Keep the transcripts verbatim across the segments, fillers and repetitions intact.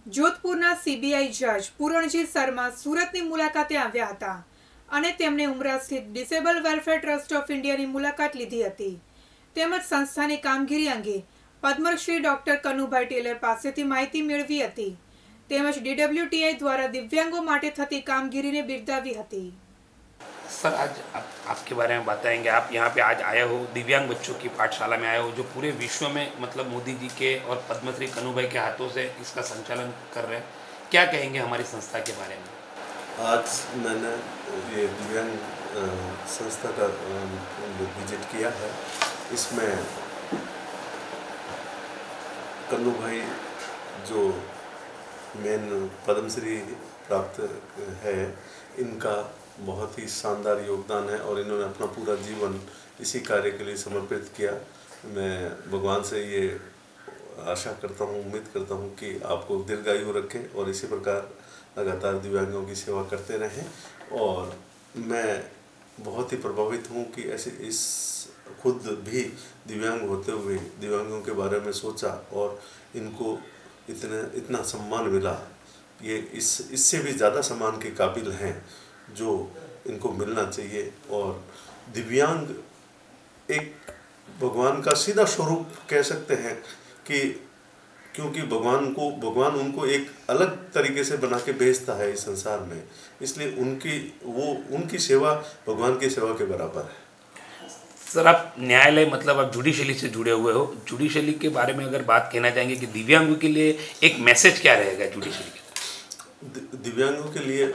જોધપુરના CBI જજ પૂરણજીત શર્મા સુરતની મુલાકાતે આવ્યા હતા અને તેમણે ઉમરા સ્થિત ડિસેબલ વેલફેર ટ્રસ્ટ ઓફ ઇન્ડિયાની મુલાકાત લીધી હતી તેમજ સંસ્થાની કામગીરી અંગે પદ્મશ્રી ડોક્ટર કનુભાઈ ટેલર પાસેથી માહિતી મેળવી હતી તેમજ ડીડબ્લ્યુટીઆઈ દ્વારા दिव्यांगों માટે થતી કામગીરીને બિરદાવી હતી। सर आज आप, आपके बारे में बताएंगे। आप यहाँ पे आज आए हो, दिव्यांग बच्चों की पाठशाला में आए हो जो पूरे विश्व में मतलब मोदी जी के और पद्मश्री कनुभाई के हाथों से इसका संचालन कर रहे हैं। क्या कहेंगे हमारी संस्था के बारे में? आज मैंने ये दिव्यांग संस्था का विजिट किया है। इसमें कनुभाई जो मेन पद्मश्री प्राप्त है, इनका बहुत ही शानदार योगदान है और इन्होंने अपना पूरा जीवन इसी कार्य के लिए समर्पित किया। मैं भगवान से ये आशा करता हूँ, उम्मीद करता हूँ कि आपको दीर्घायु रखें और इसी प्रकार लगातार दिव्यांगों की सेवा करते रहें। और मैं बहुत ही प्रभावित हूँ कि ऐसे इस खुद भी दिव्यांग होते हुए दिव्यांगों के बारे में सोचा और इनको इतने इतना सम्मान मिला। ये इस इससे भी ज़्यादा सम्मान के काबिल हैं जो इनको मिलना चाहिए। और दिव्यांग एक भगवान का सीधा स्वरूप कह सकते हैं कि क्योंकि भगवान को भगवान उनको एक अलग तरीके से बना के भेजता है इस संसार में, इसलिए उनकी वो उनकी सेवा भगवान की सेवा के बराबर है। सर आप न्यायालय मतलब आप जुडिशली से जुड़े हुए हो, जुडिशली के बारे में अगर बात कहना चाहेंगे कि दिव्यांगों के लिए एक मैसेज क्या रहेगा जुडिशली के? दिव्यांगों के लिए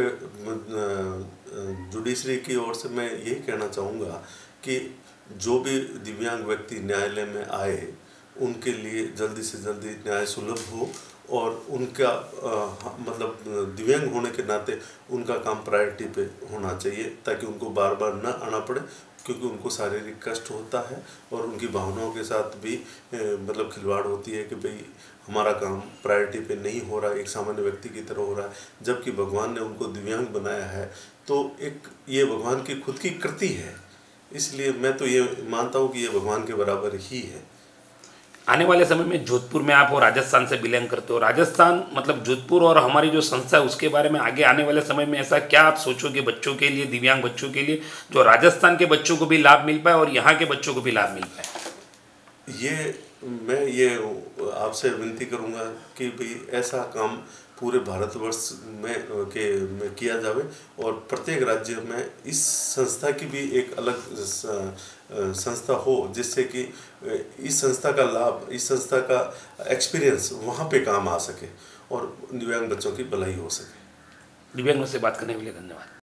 जुडिशरी की ओर से मैं यही कहना चाहूँगा कि जो भी दिव्यांग व्यक्ति न्यायालय में आए उनके लिए जल्दी से जल्दी न्याय सुलभ हो और उनका आ, मतलब दिव्यांग होने के नाते उनका काम प्रायोरिटी पे होना चाहिए ताकि उनको बार बार न आना पड़े, क्योंकि उनको शारीरिक कष्ट होता है और उनकी भावनाओं के साथ भी ए, मतलब खिलवाड़ होती है कि भाई हमारा काम प्रायोरिटी पे नहीं हो रहा है, एक सामान्य व्यक्ति की तरह हो रहा है। जबकि भगवान ने उनको दिव्यांग बनाया है तो एक ये भगवान की खुद की कृति है, इसलिए मैं तो ये मानता हूँ कि ये भगवान के बराबर ही है। आने वाले समय में जोधपुर में आप और राजस्थान से बिलोंग करते हो, राजस्थान मतलब जोधपुर और हमारी जो संस्था है उसके बारे में आगे आने वाले समय में ऐसा क्या आप सोचोगे बच्चों के लिए, दिव्यांग बच्चों के लिए, जो राजस्थान के बच्चों को भी लाभ मिल पाए और यहाँ के बच्चों को भी लाभ मिल पाए? ये मैं ये आपसे विनती करूँगा कि भाई ऐसा काम पूरे भारतवर्ष में के में किया जावे और प्रत्येक राज्य में इस संस्था की भी एक अलग संस्था हो, जिससे कि इस संस्था का लाभ, इस संस्था का एक्सपीरियंस वहाँ पे काम आ सके और दिव्यांग बच्चों की भलाई हो सके। दिव्यांगों से बात करने के लिए धन्यवाद।